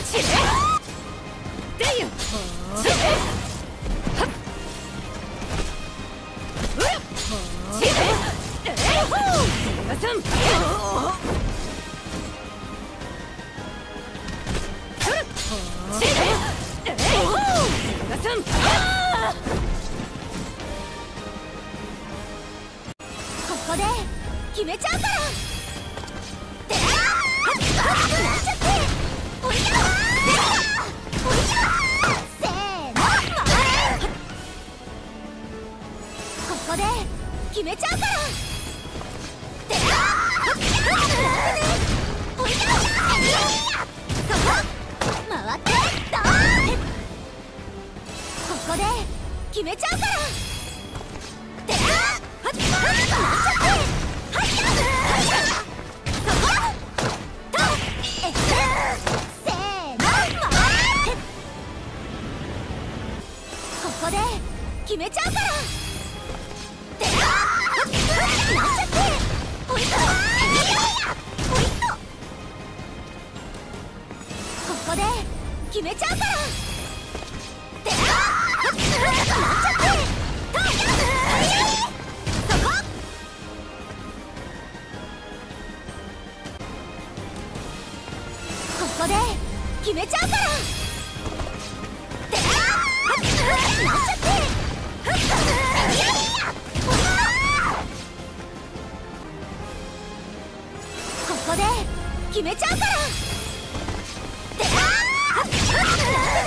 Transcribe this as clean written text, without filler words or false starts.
ここで決めちゃうから。ここで決めちゃうから。回ってここで決めちゃうから。ここで決めちゃうから。ここで決めちゃうから。ここで決めちゃうから。ここで決めちゃうから。